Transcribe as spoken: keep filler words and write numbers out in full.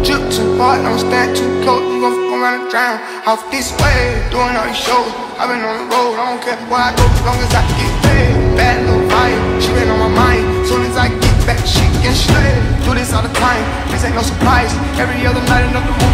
Drip too hard, don't stand too close, you gon' fuck around and drown. Off this way, doing all these shows, I've been on the road, I don't care where I go, as long as I get paid. Bad little vibe, she been on my mind, soon as I get back, she get straight. Do this all the time, this ain't no surprise, every other night another movie.